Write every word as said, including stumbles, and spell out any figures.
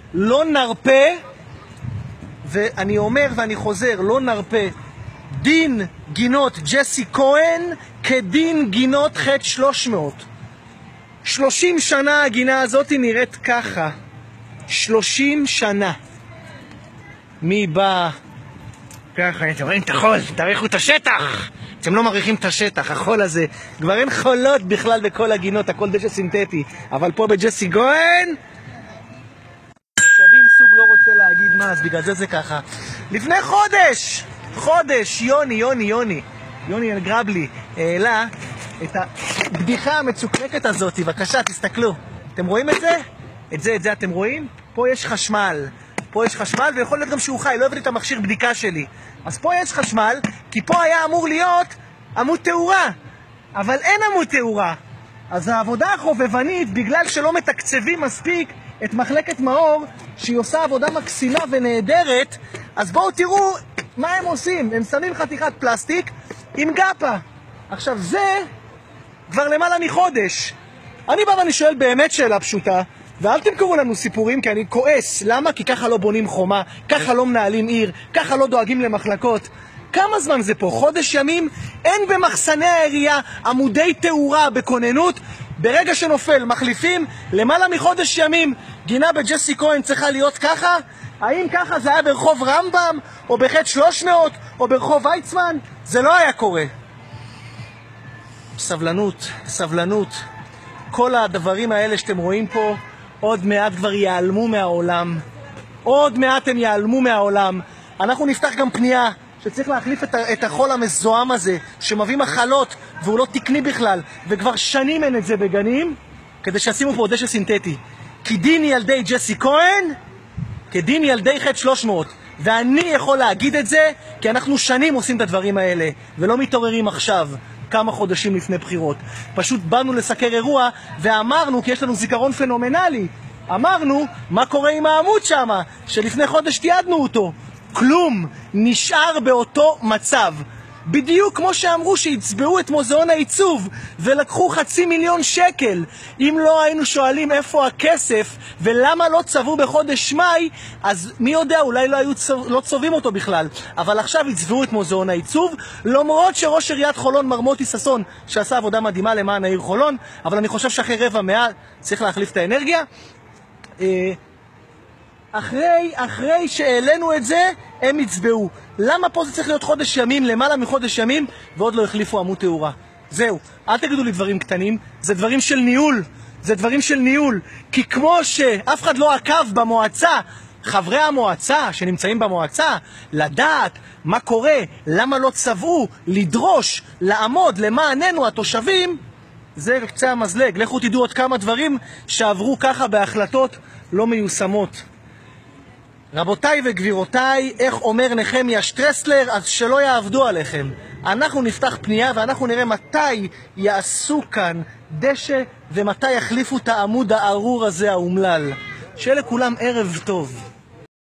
לא נרפה, ואני אומר ואני חוזר, לא נרפה. דין גינות ג'סי כהן כדין גינות ח' שלוש מאות. שלושים שנה הגינה הזאת נראית ככה. שלושים שנה. מי בא? ככה, אתם רואים את החול, תעריכו את השטח. אתם לא מעריכים את השטח, החול הזה. כבר אין חולות בכלל בכל הגינות, הכל דשא סינתטי. אבל פה בג'סי כהן, תושבים סוג לא רוצה להגיד מה, אז בגלל זה זה ככה. לפני חודש, חודש, יוני, יוני, יוני, יוני אלגרבלי, העלה את הבדיחה המצוקלקת הזאת. בבקשה, תסתכלו. אתם רואים את זה? את זה, את זה אתם רואים? פה יש חשמל. פה יש חשמל, ויכול להיות גם שהוא חי, לא הבאתי את המכשיר בדיקה שלי. אז פה יש חשמל, כי פה היה אמור להיות עמוד תאורה. אבל אין עמוד תאורה. אז העבודה החובבנית, בגלל שלא מתקצבים מספיק את מחלקת מאור, שהיא עושה עבודה מקסימה ונהדרת, אז בואו תראו מה הם עושים. הם שמים חתיכת פלסטיק עם גפה. עכשיו זה כבר למעלה מחודש. אני בא ואני שואל באמת שאלה פשוטה, ואל תמכרו לנו סיפורים, כי אני כועס. למה? כי ככה לא בונים חומה, ככה לא מנהלים עיר, ככה לא דואגים למחלקות. כמה זמן זה פה? חודש ימים? אין במחסני העירייה עמודי תאורה בכוננות. ברגע שנופל מחליפים, למעלה מחודש ימים. גינה בג'סי כהן צריכה להיות ככה? האם ככה זה היה ברחוב רמב"ם, או בח' שלוש מאות, או ברחוב ויצמן? זה לא היה קורה. סבלנות, סבלנות. כל הדברים האלה שאתם רואים פה, עוד מעט כבר ייעלמו מהעולם. עוד מעט הם ייעלמו מהעולם. אנחנו נפתח גם פנייה שצריך להחליף את, את החול המזוהם הזה, שמביא מחלות, והוא לא תקני בכלל, וכבר שנים אין את זה בגנים, כדי שישימו פה דשא סינתטי. כי דין ילדי ג'סי כהן, כדין ילדי ח' שלוש מאות. ואני יכול להגיד את זה, כי אנחנו שנים עושים את הדברים האלה, ולא מתעוררים עכשיו. כמה חודשים לפני בחירות. פשוט באנו לסקר אירוע ואמרנו, כי יש לנו זיכרון פנומנלי, אמרנו מה קורה עם העמוד שם, שלפני חודש תיעדנו אותו. כלום, נשאר באותו מצב. בדיוק כמו שאמרו שהצבעו את מוזיאון העיצוב ולקחו חצי מיליון שקל. אם לא היינו שואלים איפה הכסף ולמה לא צבעו בחודש מאי, אז מי יודע, אולי לא היו צו, לא צובעים אותו בכלל. אבל עכשיו הצבעו את מוזיאון העיצוב, למרות שראש עיריית חולון מר מוטי ששון, שעשה עבודה מדהימה למען העיר חולון, אבל אני חושב שאחרי רבע מאה צריך להחליף את האנרגיה. אחרי, אחרי שהעלינו את זה, הם הצבעו. למה פה זה צריך להיות חודש ימים, למעלה מחודש ימים, ועוד לא החליפו עמוד תאורה? זהו, אל תגידו לי דברים קטנים, זה דברים של ניהול, זה דברים של ניהול. כי כמו שאף אחד לא עקב במועצה, חברי המועצה שנמצאים במועצה, לדעת מה קורה, למה לא צבעו, לדרוש, לעמוד למעננו התושבים, זה קצה המזלג. לכו תדעו עוד כמה דברים שעברו ככה בהחלטות לא מיושמות. רבותיי וגבירותיי, איך אומר נחמיה שטרסלר, אז שלא יעבדו עליכם. אנחנו נפתח פנייה ואנחנו נראה מתי יעשו כאן דשא ומתי יחליפו את העמוד הארור הזה האומלל. שיהיה לכולם ערב טוב.